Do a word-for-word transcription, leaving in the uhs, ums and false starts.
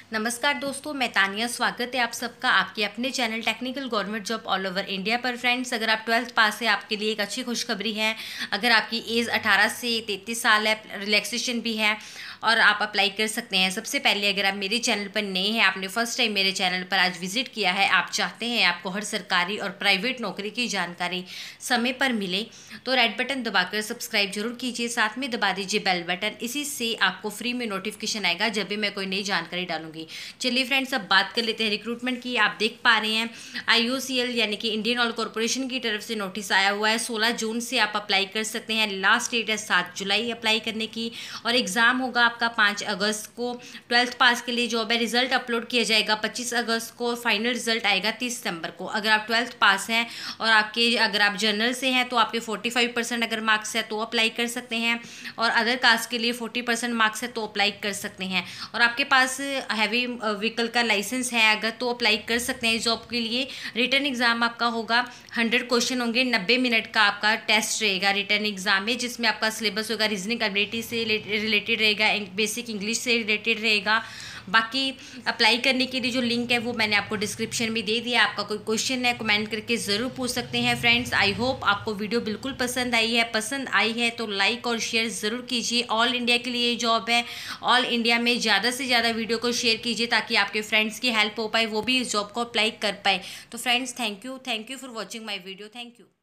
नमस्कार दोस्तों, मैं तानिया। स्वागत है आप सबका आपके अपने channel technical government job all over India पर। फ्रेंड्स, अगर आप ट्वेल्थ पास है आपके लिए एक अच्छी खुशखबरी है। अगर आपकी एज अठारह से तैंतीस साल है, रिलैक्सेशन भी है और आप अप्लाई कर सकते हैं। सबसे पहले अगर आप मेरे चैनल पर नए हैं, आपने फर्स्ट टाइम मेरे चैनल पर आज विजिट किया है, आप चाहते हैं आपको हर सरकारी और प्राइवेट नौकरी की जानकारी समय पर मिले, तो रेड बटन दबाकर सब्सक्राइब जरूर कीजिए। साथ में दबा दीजिए बेल बटन, इसी से आपको फ्री में नोटिफिकेशन आएगा जब भी मैं कोई नई जानकारी डालूंगी। चलिए फ्रेंड्स, अब बात कर लेते हैं रिक्रूटमेंट की। आप देख पा रहे हैं आई ओ सी एल यानी कि इंडियन ऑयल कॉर्पोरेशन की तरफ से नोटिस आया हुआ है। सोलह जून से आप अप्लाई कर सकते हैं। लास्ट डेट है सात जुलाई अप्लाई करने की और एग्ज़ाम होगा आपका पाँच अगस्त को। ट्वेल्थ पास के लिए जॉब है। रिजल्ट अपलोड किया जाएगा पच्चीस अगस्त को। फाइनल रिजल्ट आएगा तीस सितंबर को। अगर आप ट्वेल्थ पास हैं और आपके अगर आप जनरल से हैं तो आपके फोर्टी फाइव परसेंट अगर मार्क्स है तो अप्लाई कर सकते हैं, और अदर कास्ट के लिए फोर्टी परसेंट मार्क्स है तो अप्लाई कर सकते हैं। और आपके पास हैवी व्हीकल का लाइसेंस है अगर तो अप्लाई कर सकते हैं जॉब के लिए। रिटर्न एग्जाम आपका होगा, हंड्रेड क्वेश्चन होंगे, नब्बे मिनट का आपका टेस्ट रहेगा रिटर्न एग्जाम में, जिसमें आपका सिलेबस होगा रीजनिंग एबिलिटी से रिलेटेड रहेगा, बेसिक इंग्लिश से रिलेटेड रहेगा। बाकी अप्लाई करने के लिए जो लिंक है वो मैंने आपको डिस्क्रिप्शन में दे दिया। आपका कोई क्वेश्चन है कमेंट करके ज़रूर पूछ सकते हैं। फ्रेंड्स, आई होप आपको वीडियो बिल्कुल पसंद आई है। पसंद आई है तो लाइक और शेयर ज़रूर कीजिए। ऑल इंडिया के लिए जॉब है। ऑल इंडिया में ज़्यादा से ज़्यादा वीडियो को शेयर कीजिए ताकि आपके फ्रेंड्स की हेल्प हो पाए, वो भी इस जॉब को अप्लाई कर पाए। तो friends, thank you thank you for watching my video. Thank you.